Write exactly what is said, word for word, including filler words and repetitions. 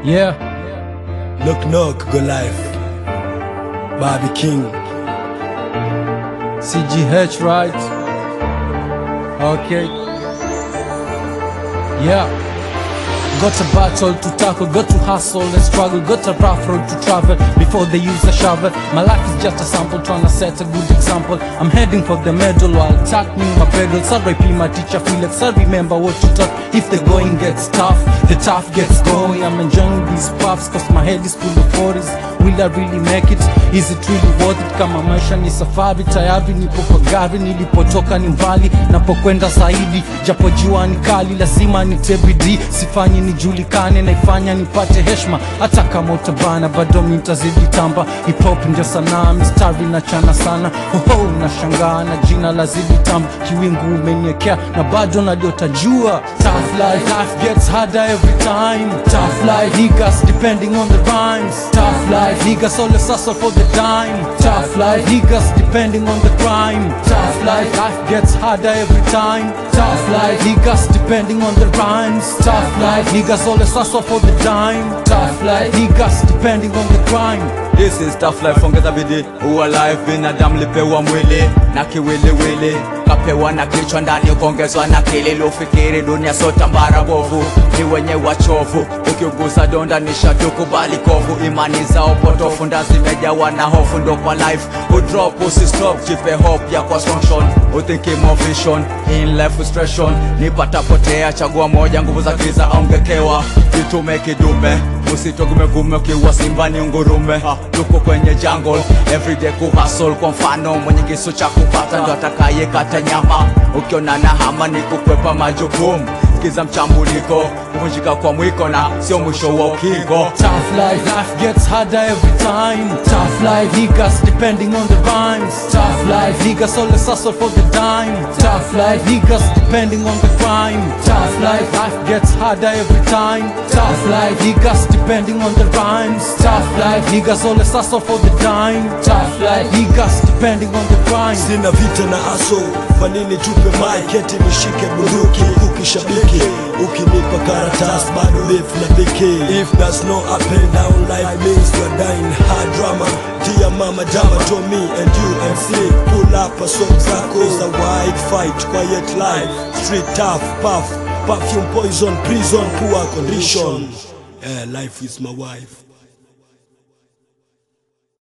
Yeah. Knock knock, go live. Bobby King. C G H, right? Okay. Yeah. Got a battle to tackle, got to hustle and struggle, got a rough road to travel before they use a shovel. My life is just a sample, trying to set a good example. I'm heading for the medal while tackling my pedals. I repeat my teacher Felix, I remember what you taught. If the going gets tough, the tough gets going. I'm enjoying these puffs cause my head is full of worries. Will I really make it? Is it really worth it? Kama maisha ni safari, tayari nipo kwa gari. Nilipotoka ni mbali, napokwenda zaidi. Japo jua ni kali, lazima nitebidi. Sifanyi nijulikane, naifanya nipate heshima. Hata kama utabana, bado nitazidi tamba. Hip hop ndio sanaa, mistari na chana sana. Hoho, nashangaa na jina lazidi tamba. Kiwingu umeniekea, na bado naliotajua. Tough life, life gets harder every time. Tough life, niggas depending on the rhymes. Tough life, niggas always hustle for the dime. Tough life, niggas depending on the crime. Tough life, life gets harder every time. Tough life, niggas depending on the rhymes. Tough life, niggas always hustle for the dime. Tough life, niggas depending on the crime. This is tough life, ongeza bidii. Uwa life, binadamu lipewa mwili na kiwiliwili, kapewa na kichwa ndani, ukongezwa na akili. Ufikiri dunia sota mbara bovu, ni wenye wachovu. Ukiugusa donda ni shaduku bali kovu. Imani zao potofu, nda zimejawa na hofu. Ndo kwa life, udrop usistop, jipe hope ya kwa function. Uthinki more vision, in life frustration. Nipata potea, chagua moja, nguvu za giza ongekewa. Jitume kidume, usitogume gume, ukiwa simba ni ungurume. Tuko kwenye jungle, everyday kuhustle. Kwa mfano mwenye kisu cha kupata ndo atakaye kata nyama. Ukiona na hama ni kukwepa majukumu. Kiza mchambuliko, kuvunjika kwa mwiko na sio mwisho wa ukingo. Tough life, life gets harder every time. Tough life, niggas depending on the rhymes. Tough life, niggas always hustle for the dime. Tough life, niggas depending on the crime. Tough life, life gets harder every time. Tough life, niggas depending on the rhymes. Tough life, niggas always hustle for the dime. Tough life, niggas depending on the crime. Sina vita na aso, fanini tupe mic, eti nishike bunduki, ukishabiki. Ukinipa karatas, bado live na dhiki. If there's no up and down, life means you're dying. Hard drama, dear mama drama to me and you M C. Pull up a song zako, it's a wide fight, quiet life. Street tough, puff, perfume poison, prison, poor condition. Yeah, life is my wife.